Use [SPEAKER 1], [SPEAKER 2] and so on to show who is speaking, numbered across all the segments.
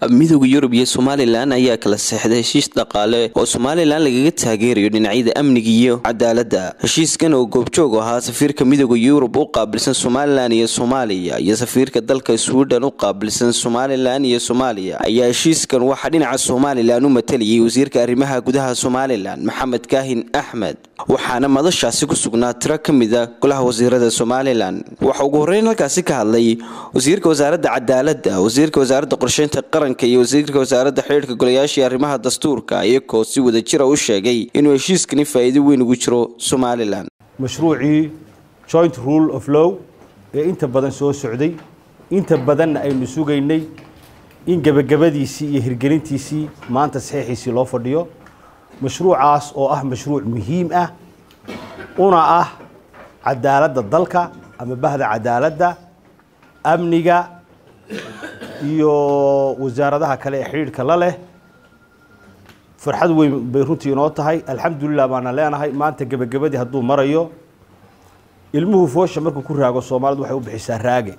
[SPEAKER 1] midowga Yurub iyo Somaliland ayaa kala saxday heshiis dhaqaale oo Somaliland lagaga taageerayo dhinacyada amniga iyo cadaaladda. Heshiiskan oo goobjoog ahaa safiirka midowga Yurub u qaabilsan Somaliland iyo Soomaaliya iyo safiirka dalka Sweden u qaabilsan Somaliland iyo Soomaaliya ayaa heshiiskan waxa dhinaca Somaliland u mataliyay wasiirka arrimaha gudaha Somaliland Maxamed Kaahin Axmed waxaana madashaasi ku sugnaa tiro kamid ah golaha wasiirada Somaliland. Waxa ugu horeyn halkaasi ka hadlay wasiirka wasaaradda cadaaladda, wasiirka wasaaradda qorsheynta qaranka iyo wasiirka wasaaradda xiriirka golayaasha arrimaha dastuurka iyagoo si wada jir u sheegay inuu heshiiskani faa'iido weyn ugu jiro Somaliland.
[SPEAKER 2] Mashruuci Joint Rule of Law ee inta badan soo socday inta badan aynu sugaynay in gabagabadiisii iyo hirgelintiisii maanta saxiixiisii loo fadhiyo. mashruucaas oo ah mashruuc muhiim ah una ah cadaaladda dalka ama bahda cadaaladda amniga iyo wasaaradaha kale ee xiriirka la leh. farxad weyn bay runtii inoo tahay. alxamdulillah baana leenahay maanta gabagabadii hadduu marayo. ilmuhu foosha markuu ku raago Soomaalidu waxay u bixisaa raage,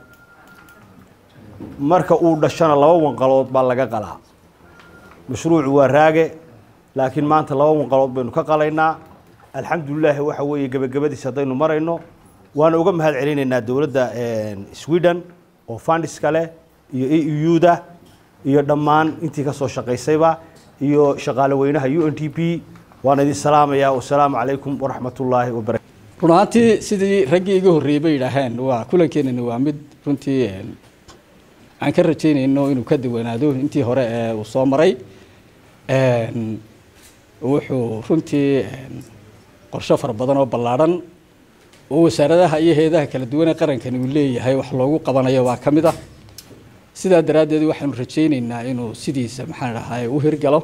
[SPEAKER 2] marka uu dhashana laba wanqalood baa laga qalaa. mashruucu waa raage laakiin maanta laba wanqalood baynu ka qalaynaa. alxamdulillah waxa weeye gabagabadiisa haddaynu marayno waana uga mahad celinaynaa dowladda Sweden oo funds kale iyo EU-da iyo dhammaan intii ka soo shaqaysayba iyo shaqaale weynaha UNDP. waana idin salaamayaa. wassalaamu calaykum waraxmatullaahi wabarakaatuh.
[SPEAKER 3] runtii sidii raggii iga horreeyay yiraahdeen waa kulankeenna waa mid runtii aan ka rajaynayno inuu ka duwanaado intii hore ee uu soo maray. wuxuu runtii qorshe far badan oo ballaaran oo wasaaradaha iyo hay'adaha kala duwan ee qarankan uu leeyahay wax loogu qabanayo waa kamid ah. sidaa daraadeed waxaan rajaynaynaa inuu sidiisa maxaan dhahay u hirgalo.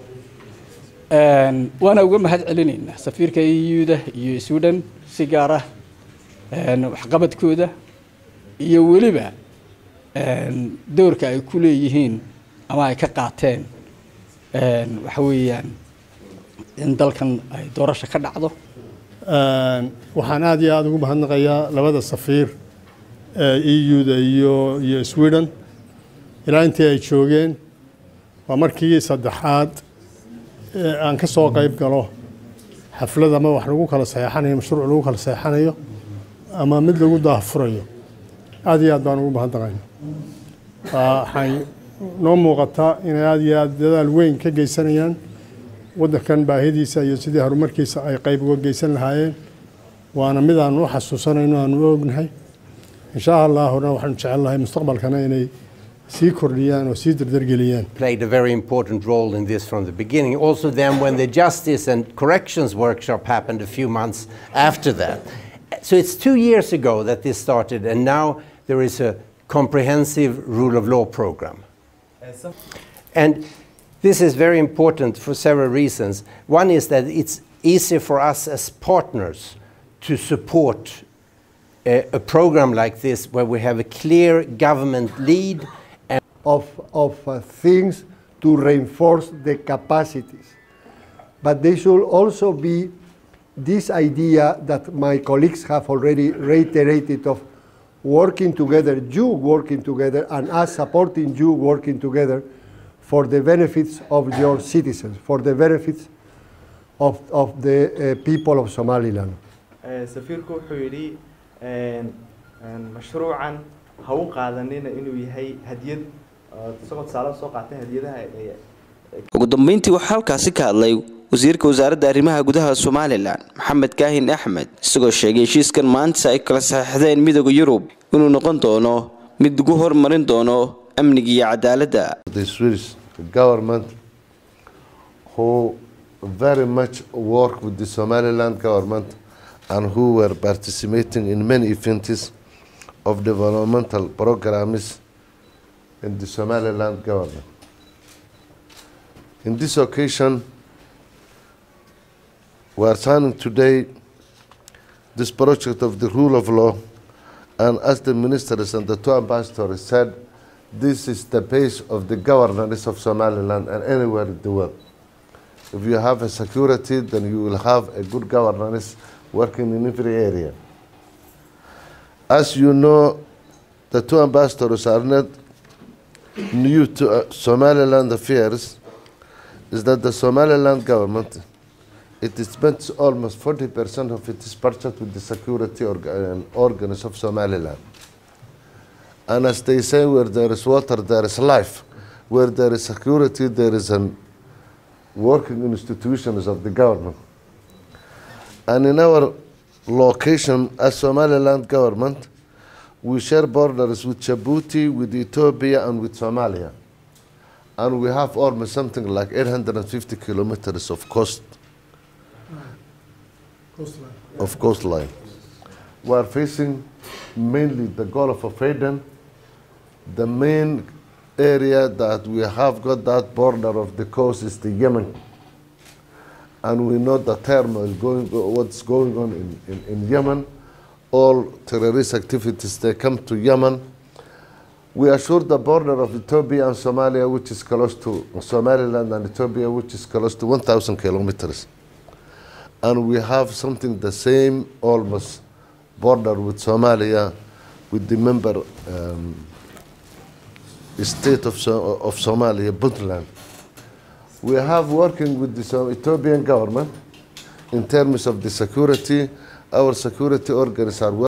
[SPEAKER 3] waana uga mahad celinaynaa safiirka EU-da iyo Sweden si gaar ah waxqabadkooda iyo weliba doorka ay ku leeyihiin ama ay ka qaateen waxa weeyaan in dalkan ay doorasho ka dhacdo.
[SPEAKER 4] waxaan aad iyo aad ugu mahadnaqayaa labada safiir EU-da iyo Sweden ilaa intii ay joogeen. waa markii saddexaad aan ka soo qayb galo xaflad ama wax lagu kala saxeexanayo, mashruuc lagu kala saxeexanayo ama mid lagu daahfurayo. aad iyo aad baan ugu mahadnaqaynaa. waxay noo muuqataa inay aad iyo aad dadaal weyn ka geysanayaan waddankan baahidiisa iyo sidii horumarkiisa ay qayb uga geysan lahaayeen. waana mid aan u xasuusanayno aan u ognahay. insha allahna waxaan jecelnahay mustaqbalkana inay sii kordhiyaan oo sii dardargeliyaan.
[SPEAKER 5] Played a very important role in this from the beginning. Also then when the Justice and Corrections workshop happened a few months after that. So it's 2 years ago that this started, and now there is a comprehensive rule of law program. And this is very important for several reasons. One is that it's easy for us as partners to support a program like this where we have a clear government lead and
[SPEAKER 6] of things to reinforce the capacities. But there should also be this idea that my colleagues have already reiterated of working together, you working together, and us supporting you working together for the benefits of your citizens, for the benefits of the people of Somaliland.
[SPEAKER 7] سفيركو حيري مشروعا هو قادنين إنه يهي هدية تسقط سالم سوق عتين هديتها.
[SPEAKER 1] ugu dambeyntii waxa halkaasi ka hadlay wasiirka wasaaradda arrimaha gudaha Somaliland Maxamed Kaahin Axmed isagoo sheegay heshiiskan maanta ay kala saxeexdeen midowga Yurub inuu noqon doono mid ugu hormarin doono amniga iyo cadaaladda.
[SPEAKER 8] The Swedish government who very much work with the Somaliland government and who were participating in many events of developmental programs in the Somaliland government. In this occasion, we are signing today this project of the rule of law, and as the ministers and the two ambassadors said, this is the base of the governance of Somaliland and anywhere in the world. If you have a security, then you will have a good governance working in every area. As you know, the two ambassadors are not new to Somaliland affairs is that the Somaliland government, it spends almost 40% of its budget with the security organs of Somaliland. And as they say, where there is water, there is life. Where there is security, there is an working institutions of the government. And in our location as Somaliland government, we share borders with Djibouti, with Ethiopia, and with Somalia. And we have almost something like 850 kilometers of coastline. We are facing mainly the Gulf of Aden. The main area that we have got that border of the coast is the Yemen. And we know the turmoil what's going on in Yemen. All terrorist activities, they come to Yemen. We assure the border of Ethiopia and Somalia, which is close to Somaliland and Ethiopia, which is close to 1,000 kilometers. And we have something the same, almost border with Somalia, with the member state of Somalia, Puntland. We have working with the Ethiopian government in terms of the security. Our security organs are